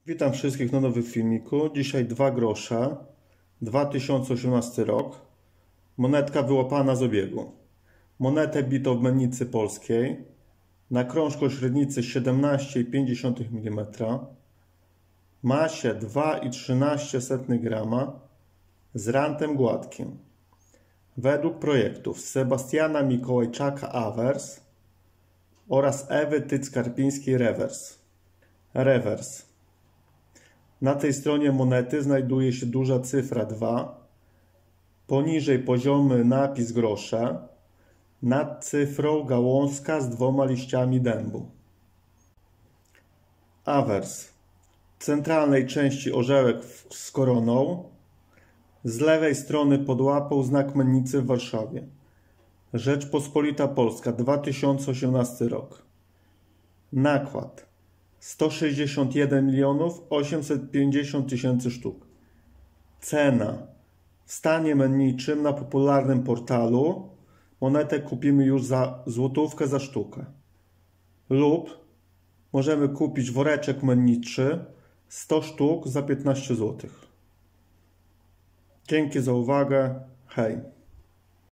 Witam wszystkich na nowym filmiku. Dzisiaj 2 grosze, 2018 rok. Monetka wyłapana z obiegu. Monetę bito w mennicy polskiej na krążku o średnicy 17,5 mm, masie 2,13 grama z rantem gładkim. Według projektów Sebastiana Mikołajczaka Awers oraz Ewy Tyc-Karpińskiej Rewers. Na tej stronie monety znajduje się duża cyfra 2, poniżej poziomy napis grosze, nad cyfrą gałązka z 2 liściami dębu. Awers. W centralnej części orzełek z koroną, z lewej strony pod łapą znak mennicy w Warszawie. Rzeczpospolita Polska, 2018 rok. Nakład 161 850 000 sztuk. Cena w stanie menniczym na popularnym portalu. Monetę kupimy już za złotówkę za sztukę. Lub możemy kupić woreczek menniczy 100 sztuk za 15 zł. Dzięki za uwagę. Hej.